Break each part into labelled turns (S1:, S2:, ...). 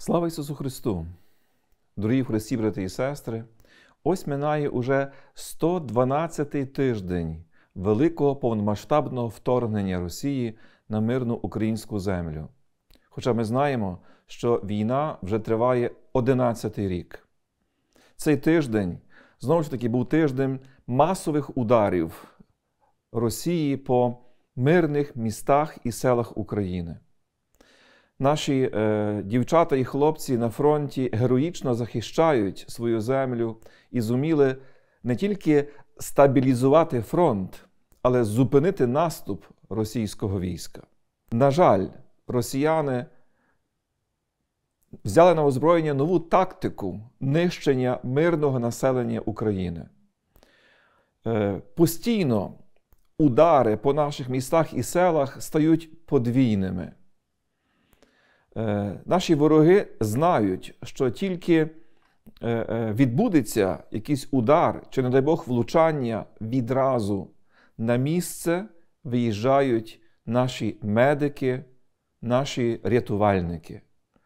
S1: Слава Ісусу Христу! Дорогі в Христі, брати і сестри! Ось минає уже 112-й тиждень великого повномасштабного вторгнення Росії на мирну українську землю. Хоча ми знаємо, що війна вже триває 11-й рік. Цей тиждень, знову ж таки, був тиждень масових ударів Росії по мирних містах і селах України. Наші дівчата і хлопці на фронті героїчно захищають свою землю і зуміли не тільки стабілізувати фронт, але зупинити наступ російського війська. На жаль, росіяни взяли на озброєння нову тактику нищення мирного населення України. Постійно удари по наших містах і селах стають подвійними. Наші вороги знають, що тільки відбудеться якийсь удар, чи, не дай Бог, влучання, відразу на місце виїжджають наші медики, наші рятувальники.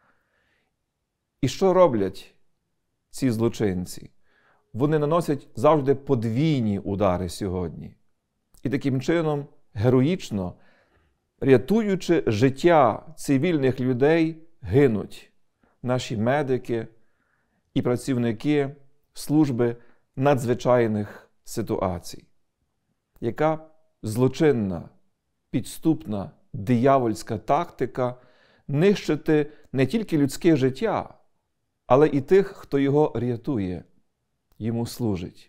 S1: І що роблять ці злочинці? Вони наносять завжди подвійні удари сьогодні. І таким чином, героїчно, рятуючи життя цивільних людей, гинуть наші медики і працівники служби надзвичайних ситуацій. Яка злочинна, підступна, диявольська тактика нищити не тільки людське життя, але і тих, хто його рятує, йому служить.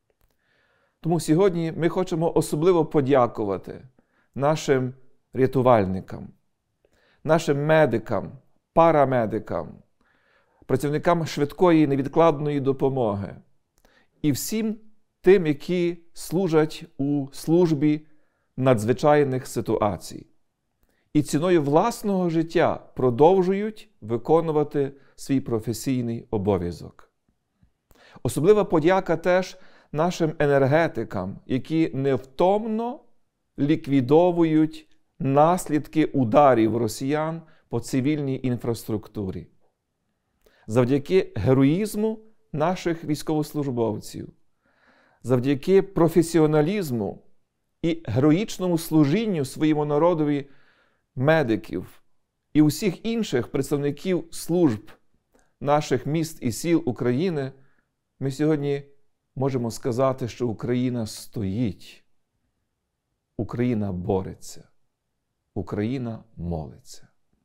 S1: Тому сьогодні ми хочемо особливо подякувати нашим рятувальникам, нашим медикам, парамедикам, працівникам швидкої невідкладної допомоги і всім тим, які служать у службі надзвичайних ситуацій. І ціною власного життя продовжують виконувати свій професійний обов'язок. Особлива подяка теж нашим енергетикам, які невтомно ліквідовують наслідки ударів росіян по цивільній інфраструктурі. Завдяки героїзму наших військовослужбовців, завдяки професіоналізму і героїчному служінню своєму народові медиків і усіх інших представників служб наших міст і сіл України, ми сьогодні можемо сказати, що Україна стоїть, Україна бореться, Україна молиться.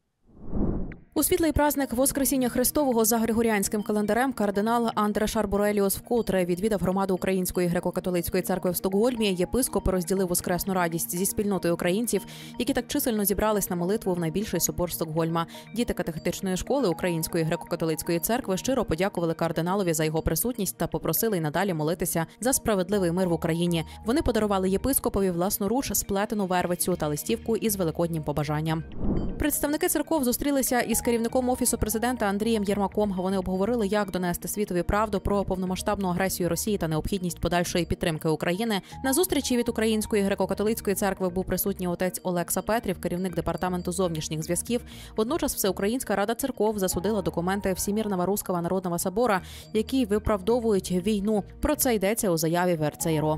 S2: У світлий праздник Воскресіння Христового за Григоріанським календарем кардинал Андре Арбореліус вкотре відвідав громаду Української греко-католицької церкви в Стокгольмі. Єпископ розділив воскресну радість зі спільнотою українців, які так чисельно зібрались на молитву в найбільший собор Стокгольма. Діти катехетичної школи Української греко-католицької церкви щиро подякували кардиналові за його присутність та попросили й надалі молитися за справедливий мир в Україні. Вони подарували єпископові власноруч сплетену вервицю та листівку із великоднім побажанням. Представники церков зустрілися із керівником Офісу президента Андрієм Єрмаком. Вони обговорили, як донести світові правду про повномасштабну агресію Росії та необхідність подальшої підтримки України. На зустрічі від Української греко-католицької церкви був присутній отець Олекса Петрів, керівник департаменту зовнішніх зв'язків. Водночас Всеукраїнська рада церков засудила документи Всемірного Руського народного собора, які виправдовують війну. Про це йдеться у заяві в РЦРО.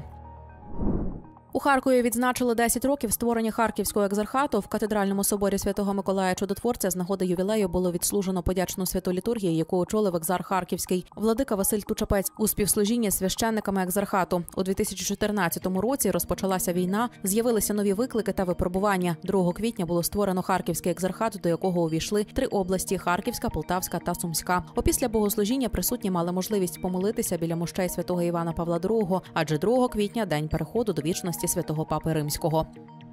S2: У Харкові відзначили 10 років створення Харківського екзархату. В катедральному соборі Святого Миколая Чудотворця з нагоди ювілею було відслужено подячну святу літургію, яку очолив екзарх Харківський владика Василь Тучапець у співслужінні священниками екзархату. У 2014 році розпочалася війна, з'явилися нові виклики та випробування. 2 квітня було створено Харківський екзархат, до якого увійшли 3 області – Харківська, Полтавська та Сумська. Опісля богослужіння присутні мали можливість помолитися біля мощей святого Івана Павла II, адже 2 квітня – день переходу до вічності святого Папи Римського.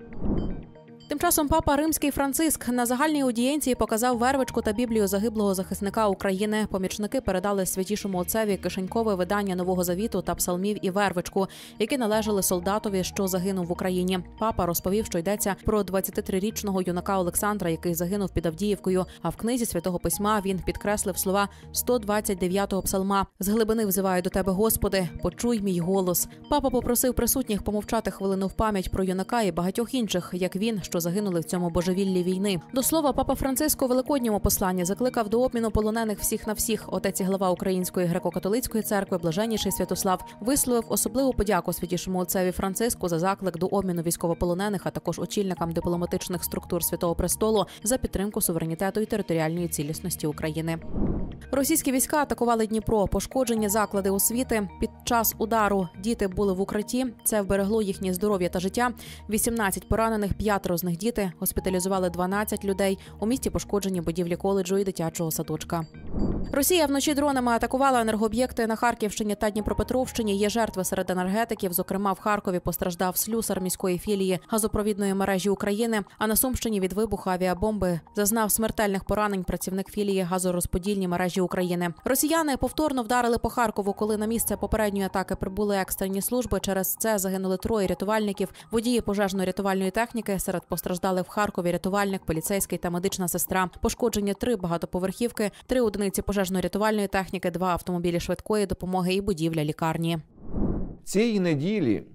S2: Тим часом папа Римський Франциск на загальній аудієнції показав вервичку та Біблію загиблого захисника України. Помічники передали святішому отцеві кишенькове видання Нового Завіту та псалмів і вервичку, які належали солдатові, що загинув в Україні. Папа розповів, що йдеться про 23-річного юнака Олександра, який загинув під Авдіївкою. А в книзі Святого Письма він підкреслив слова 129-го псалма «З глибини взиваю до тебе, Господи, почуй мій голос». Папа попросив присутніх помовчати хвилину в пам'ять про юнака і багатьох інших, як він, що загинули в цьому божевіллі війни. До слова, папа Франциск у великодньому посланні закликав до обміну полонених всіх на всіх. Отець і глава Української греко-католицької церкви Блаженніший Святослав висловив особливу подяку святішому отцеві Франциску за заклик до обміну військовополонених, а також очільникам дипломатичних структур Святого Престолу за підтримку суверенітету і територіальної цілісності України. Російські війська атакували Дніпро, пошкоджені заклади освіти. Під час удару діти були в укритті. Це вберегло їхнє здоров'я та життя. 18 поранених, 5 з них діти. Госпіталізували 12 людей. У місті пошкоджені будівлі коледжу і дитячого садочка. Росія вночі дронами атакувала енергооб'єкти на Харківщині та Дніпропетровщині. Є жертви серед енергетиків. Зокрема, в Харкові постраждав слюсар міської філії газопровідної мережі України. А на Сумщині від вибуху авіабомби зазнав смертельних поранень працівник філії газорозподільні мережі України. Росіяни повторно вдарили по Харкову, коли на місце попередньої атаки прибули екстрені служби. Через це загинули 3 рятувальників, водії пожежно-рятувальної техніки. Серед постраждалих в Харкові рятувальник, поліцейський та медична сестра. Пошкоджені 3 багатоповерхівки, 3 одиниці пожежно-рятувальної техніки, 2 автомобілі швидкої допомоги і будівля лікарні.
S1: Цієї неділі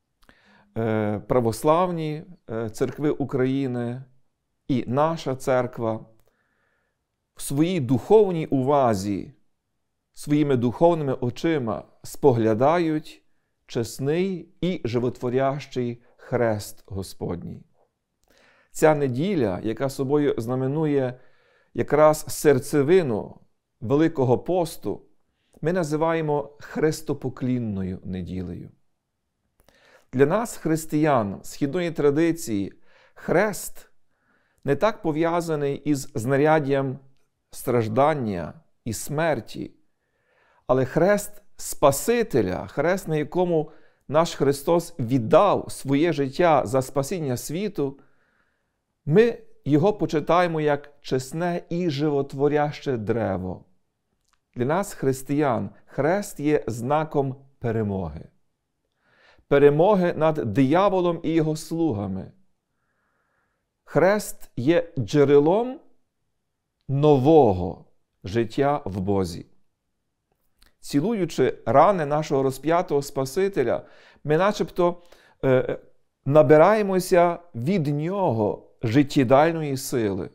S1: православні церкви України і наша церква в своїй духовній увазі, своїми духовними очима споглядають чесний і животворящий хрест Господній. Ця неділя, яка собою знаменує якраз серцевину Великого посту, ми називаємо хрестопоклінною неділею. Для нас, християн східної традиції, хрест не так пов'язаний із знаряддям страждання і смерті, але хрест Спасителя, хрест, на якому наш Христос віддав своє життя за спасіння світу, ми його почитаємо як чесне і животворяще древо. Для нас, християн, хрест є знаком перемоги. Перемоги над дияволом і його слугами. Хрест є джерелом нового життя в Бозі. Цілуючи рани нашого розп'ятого Спасителя, ми начебто набираємося від Нього життєдайної сили.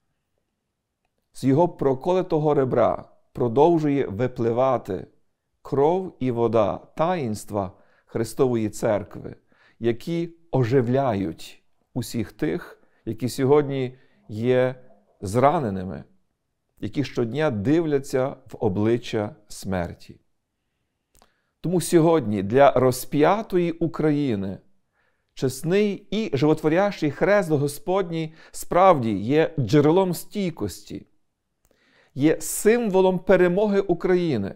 S1: З Його проколотого ребра продовжує випливати кров і вода таїнства Христової Церкви, які оживляють усіх тих, які сьогодні є зраненими, які щодня дивляться в обличчя смерті. Тому сьогодні для розп'ятої України чесний і животворящий хрест Господній справді є джерелом стійкості, є символом перемоги України,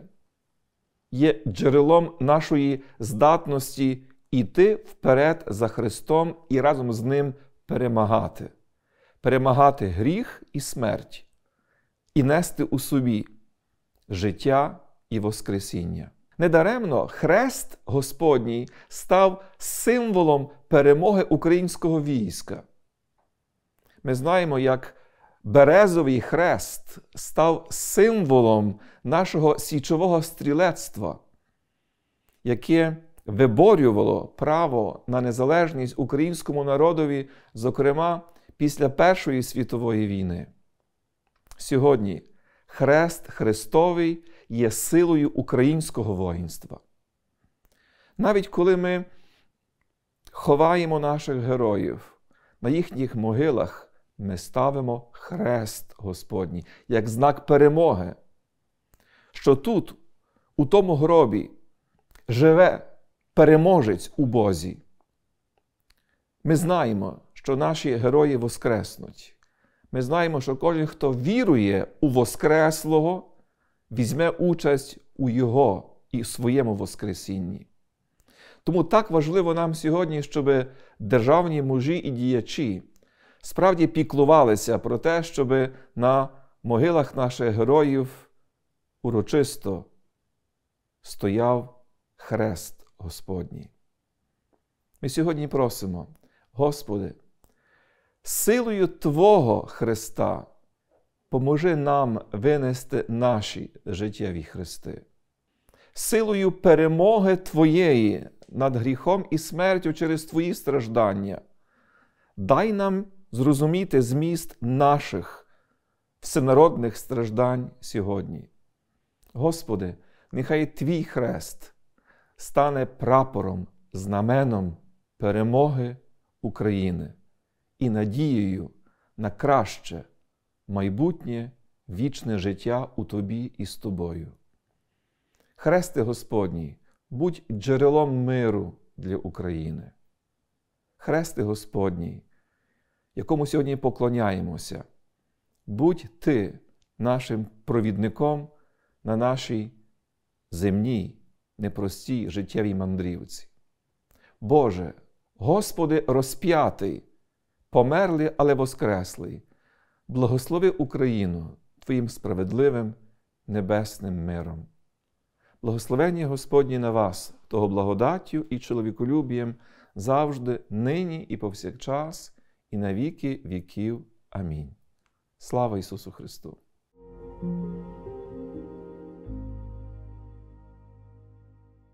S1: є джерелом нашої здатності йти вперед за Христом і разом з Ним перемагати. Перемагати гріх і смерть і нести у собі життя і воскресіння. Недаремно хрест Господній став символом перемоги українського війська. Ми знаємо, як березовий хрест став символом нашого січового стрілецтва, яке виборювало право на незалежність українському народові, зокрема, після Першої світової війни. Сьогодні хрест Христовий є силою українського воїнства. Навіть коли ми ховаємо наших героїв, на їхніх могилах ми ставимо хрест Господній, як знак перемоги, що тут, у тому гробі, живе переможець у Бозі. Ми знаємо, що наші герої воскреснуть. Ми знаємо, що кожен, хто вірує у Воскреслого, візьме участь у Його і своєму Воскресінні. Тому так важливо нам сьогодні, щоб державні мужі і діячі справді піклувалися про те, щоб на могилах наших героїв урочисто стояв хрест Господній. Ми сьогодні просимо, Господи, силою Твого Христа поможи нам винести наші життєві хрести. Силою перемоги Твоєї над гріхом і смертю через Твої страждання дай нам зрозуміти зміст наших всенародних страждань сьогодні. Господи, нехай Твій хрест стане прапором, знаменом перемоги України і надією на краще майбутнє вічне життя у Тобі і з Тобою. Хресте Господній, будь джерелом миру для України. Хресте Господній, якому сьогодні поклоняємося, будь Ти нашим провідником на нашій земній, непростій життєвій мандрівці. Боже, Господи розп'ятий, померлий, але воскреслий, благослови Україну Твоїм справедливим небесним миром. Благословення Господні на вас, того благодаттю і чоловіколюбієм завжди, нині і повсякчас, і на віки віків. Амінь. Слава Ісусу Христу!